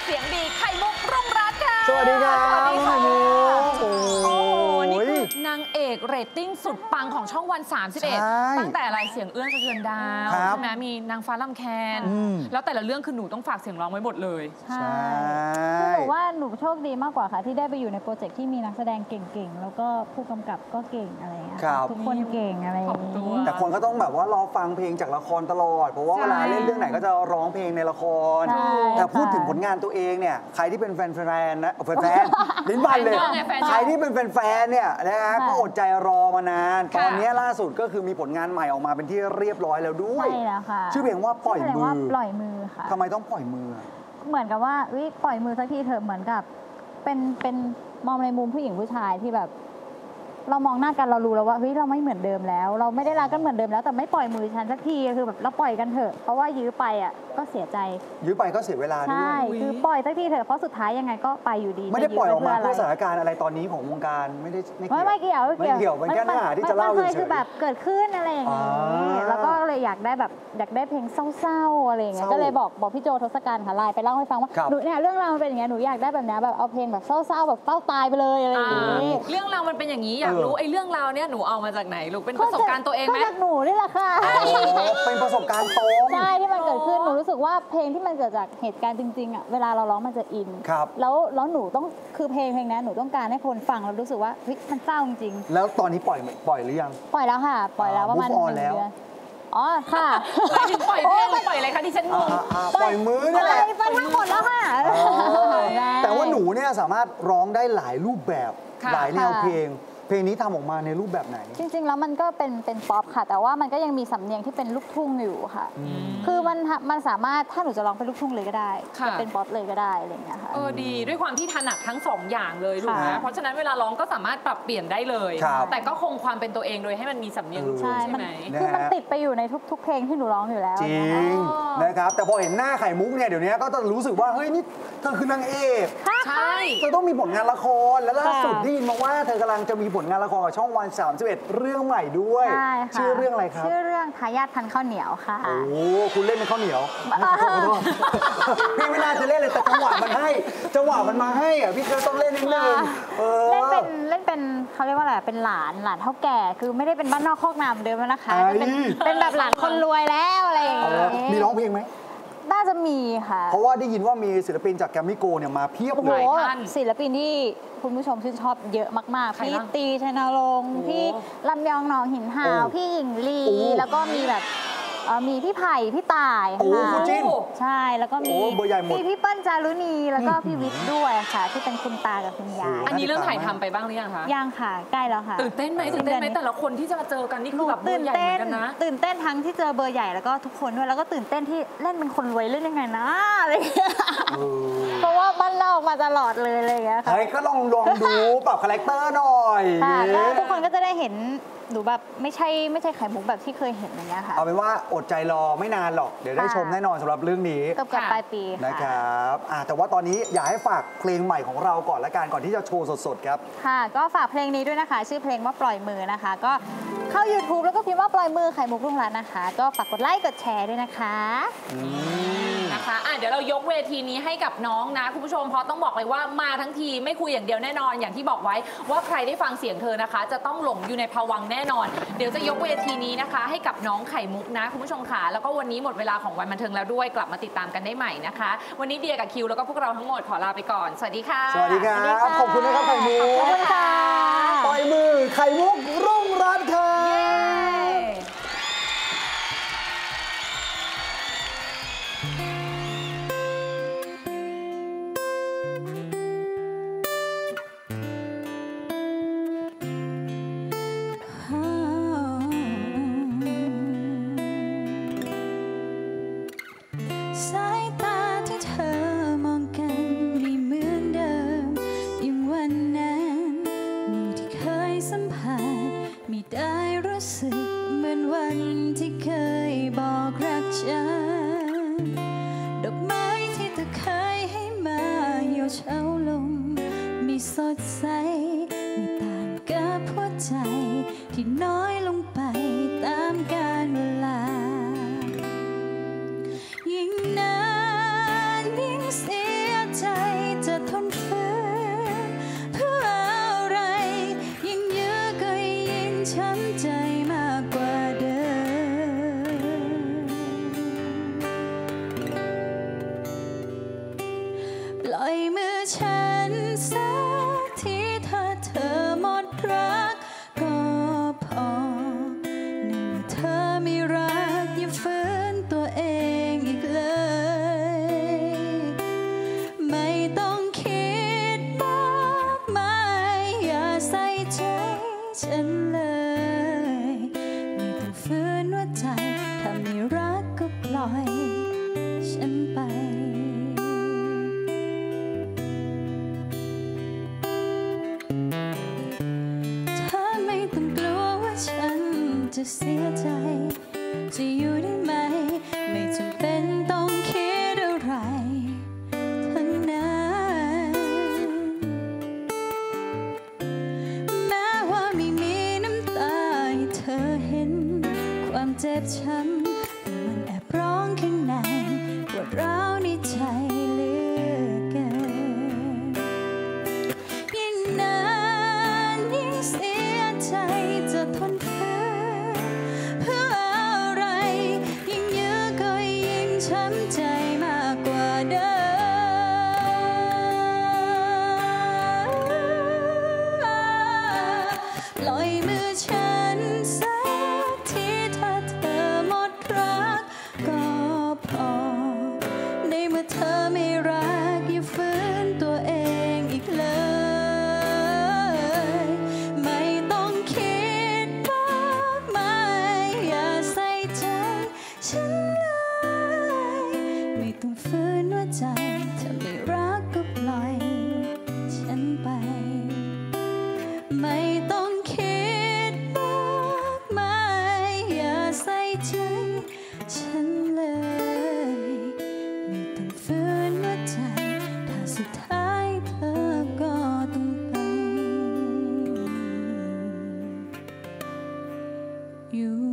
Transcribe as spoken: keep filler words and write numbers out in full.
สียงดีไข่มุกรุ่งรัตน์ค่ะสวัสดีครับไข่มุกโอ้โหนี่คือนางเอกเรตติ้งสุดปังของช่องวันสามสิบเอ็ดตั้งแต่อะไรเสียงเอื้อนสะเทือนดาวใช่ไหมมีนางฟ้าลำแคนแล้วแต่ละเรื่องคือหนูต้องฝากเสียงร้องไว้หมดเลยใช่คือหนูว่าหนูโชคดีมากกว่าค่ะที่ได้ไปอยู่ในโปรเจกต์ที่มีนักแสดงเก่งๆแล้วก็ผู้กำกับก็เก่งอะไรอย่างเงี้ยทุกคนเก่งอะไรอย่างเงี้ยแต่คนก็ต้องแบบว่ารอฟังเพลงจากละครตลอดเพราะว่าเวลาเล่นเรื่องไหนก็จะร้องเพลงในละครแต่พูดถึงผลงานตัวเองเนี่ยใครที่เป็นแฟนๆนะแฟนๆลิ้นบันเลยใครที่เป็นแฟนๆเนี่ยนะฮะก็อดใจรอมานานตอนนี้ล่าสุดก็คือมีผลงานใหม่ออกมาเป็นที่เรียบร้อยแล้วด้วยใช่แล้วค่ะชื่อเพลงว่าปล่อยมือปล่อยมือค่ะทำไมต้องปล่อยมือเหมือนกับว่าวิปล่อยมือสักทีเถอะเหมือนกับเป็นเป็นมองในมุมผู้หญิงผู้ชายที่แบบเรามองหน้ากันเรารู้แล้วว่าเฮ้ยเราไม่เหมือนเดิมแล้วเราไม่ได้รักกันเหมือนเดิมแล้วแต่ไม่ปล่อยมือฉันสักทีคือแบบเราปล่อยกันเถอะเพราะว่ายื้อไปอ่ะก็เสียใจยื้อไปก็เสียเวลาด้วยใช่คือปล่อยสักทีเถอะเพราะสุดท้ายยังไงก็ไปอยู่ดีไม่ได้ปล่อยออกมาเพื่อสถานการณ์อะไรตอนนี้ของวงการไม่ได้ไม่ไม่เกี่ยวไม่เกี่ยวมันแค่เนื้อหาที่จะเล่าเฉยๆคือแบบเกิดขึ้นอะไรอย่างนี้แล้วก็เลยอยากได้แบบอยากได้เพลงเศร้าๆอะไรอย่างเงี้ยก็เลยบอกบอกพี่โจทศกัณฐ์ค่ะไลน์ไปเล่าให้ฟังว่าหนูเนี่ยเรื่องราวมันเป็นอย่างเงี้ยหนูอยากได้แบบนี้แบบเอาเพลงแบบเศร้าๆแบบเศร้าตายไปเลยอะไรอย่างงี้เรื่องราวมันเป็นอย่างนี้อยากรู้ไอ้เรื่องราวเนี่ยหนูเอามาจากไหนลูกเป็นประสบการณ์ตัวเองไหมก็จากหนูนี่แหละค่ะเป็นประสบการณ์ตรงใช่ที่มันเกิดขึ้นหนูรู้สึกว่าเพลงที่มันเกิดจากเหตุการณ์จริงๆอ่ะเวลาเราร้องมันจะอินแล้วแล้วหนูต้องคือเพลงเพลงนี้หนูต้องการให้คนฟังแล้วรู้สึกว่าเฮ้ยมันเศร้าจริงแล้วตอนนี้ปล่อยปล่อยหรือยังปล่อยแล้วค่ะปล่อยแล้วประมาณหนึ่งเดือนอ๋อค่ะหมายถึงปล่อยเพลงปล่อยอะไรคะที่ฉันงงปล่อยมือนี่แหละไปทั้งหมดแล้วค่ะแต่ว่าหนูเนี่ยสามารถร้องได้หลายรูปแบบหลายแนวเพลงเพลงนี้ทำออกมาในรูปแบบไหนจริงๆแล้วมันก็เป็นเป็นป๊อปค่ะแต่ว่ามันก็ยังมีสำเนียงที่เป็นลูกทุ่งอยู่ค่ะคือมันมันสามารถถ้าหนูจะร้องเป็นลูกทุ่งเลยก็ได้จะเป็นป๊อปเลยก็ได้อะไรอย่างเงี้ยค่ะเออดีด้วยความที่ถนัดทั้งสองอย่างเลยถูกไหมเพราะฉะนั้นเวลาร้องก็สามารถปรับเปลี่ยนได้เลยแต่ก็คงความเป็นตัวเองโดยให้มันมีสำเนียงลูกทุ่งใช่ไหมคือมันติดไปอยู่ในทุกๆเพลงที่หนูร้องอยู่แล้วจริงนะครับแต่พอเห็นหน้าไข่มุกเนี่ยเดี๋ยวนี้ก็จะรู้สึกว่าเฮ้ยนี่เธอคือนางเอกใช่เธอต้องมีผลงานละครแล้วล่าสุดได้ยินมาว่าเธอกำลังจะมีผลงานละครกับช่องวันสามสิบเอ็ดเรื่องใหม่ด้วยชื่อเรื่องอะไรครับชื่อเรื่องทายาทพันข้าวเหนียวค่ะโอ้คุณเล่นเป็นข้าวเหนียวพี่ไม่น่าจะเล่นเลยแต่จังหวะมันให้จังหวะมันมาให้อ่ะพี่ก็ต้องเล่นนิดนึงเล่นเป็นเล่นเป็นเขาเรียกว่าอะไรเป็นหลานหลานเท่าแก่คือไม่ได้เป็นบ้านนอกคอกนาเดิมนะคะเป็นเป็นแบบหลานคนรวยแล้วอะไรอย่างเงี้ยมีร้องเพลงไหมน่าจะมีค่ะเพราะว่าได้ยินว่ามีศิลปินจากแกรมมี่โกลเนี่ยมาเพียบเลยศิลปินที่คุณผู้ชมชื่นชอบเยอะมากๆพี่ตีชัยนรงค์พี่ลำยองหนองหินห่าวพี่หญิงลีแล้วก็มีแบบมีพี่ไผ่พี่ต่ายค่ะใช่แล้วก็มีพี่พี่เปิ้ลจารุณีแล้วก็พี่วิทย์ด้วยค่ะที่เป็นคุณตากับคุณยายอันนี้เรื่องถ่ายทำไปบ้างหรือยังคะยังค่ะใกล้แล้วค่ะตื่นเต้นไหมตื่นเต้นไหมแต่ละคนที่จะมาเจอกันนี่คือแบบตื่นเต้นตื่นเต้นทั้งที่เจอเบอร์ใหญ่แล้วก็ทุกคนด้วยแล้วก็ตื่นเต้นที่เล่นเป็นคนรวยเล่นยังไงนะอะไรเพราะว่าบ้านเรามาตลอดเลยอะไรอย่างเงี้ยค่ะก็ลองลองดูปรับคาแรคเตอร์หน่อยแล้วทุกคนก็จะได้เห็นหนูแบบไม่ใช่ไม่ใช่ไข่มุกแบบที่เคยเห็นอย่างเงี้ยค่ะเอาเป็นว่าอดใจรอไม่นานหรอกเดี๋ยวได้ชมแน่นอนสำหรับเรื่องนี้กับกับปลายปีนะครับแต่ว่าตอนนี้อยากให้ฝากเพลงใหม่ของเราก่อนละกันก่อนที่จะโชว์สดๆครับค่ะก็ฝากเพลงนี้ด้วยนะคะชื่อเพลงว่าปล่อยมือนะคะก็เข้า ยูทูบ แล้วก็พิมพ์ว่าปล่อยมือไข่มุกรุ่งรัตน์นะคะก็ฝากกดไลค์กดแชร์ด้วยนะคะนะคะอ่ะเดี๋ยวเรายกเวทีนี้ให้กับน้องนะคุณผู้ชมเพราะต้องบอกเลยว่ามาทั้งทีไม่คุยอย่างเดียวแน่นอนอย่างที่บอกไว้ว่าใครได้ฟังเสียงเธอนะคะจะต้องหลงอยู่ในภวังค์แน่นอนเดี๋ยวจะยกเวทีนี้นะคะให้กับน้องไข่มุกนะคุณผู้ชมค่ะแล้วก็วันนี้หมดเวลาของวันบันเทิงแล้วด้วยกลับมาติดตามกันได้ใหม่นะคะวันนี้เดียกับคิวแล้วก็พวกเราทั้งหมดขอลาไปก่อนสวัสดีค่ะสวัสดีครับขอบคุณนะครับไข่มุกขอบคุณค่ะปล่อยมือไข่มุกรุ่งรัตน์ค่ะสายตาที่เธอมองกันไม่เหมือนเดิมอย่างวันนั้นมีที่เคยสัมผัสไม่ได้รู้สึกเหมือนวันที่เคยบอกรักฉันดอกไม้ที่เธอเคยให้มาเหี่ยวเฉาลงไม่สดใสไม่ต่างกับหัวใจที่น้อยลงไปตามกาลเวลายิ่งนานยิ่งเสียใจจะเสียใจจะอยู่ได้ไหมไม่จำเป็นต้องคิดอะไรทั้งนั้นแม้ว่าไม่มีน้ำตาให้เธอเห็นความเจ็บช้ำแต่มันแอบร้องข้างในว่าร้าวในใจเหลือเกินยิ่งนานยิ่งเสียใจจะทนฝืนเพื่ออะไรยิ่งยื้อก็ยิ่งช้ำใจมากกว่าเดิมปล่อยมือฉันสักทีถ้าเธอหมดรักก็พอในเมื่อเธอไม่รักอย่าฝืนตัวเองอีกเลยไม่ต้องคิดมากมายอย่าใส่ใจฉันเลยไม่ต้องฝืนหัวใจถ้าไม่รักก็ปล่อยฉันไปไม่ต้องคิดมากมายอย่าใส่ใจฉันเลยไม่ต้องฝืนหัวใจถ้าสุดท้ายเธอก็ต้องไปอยู่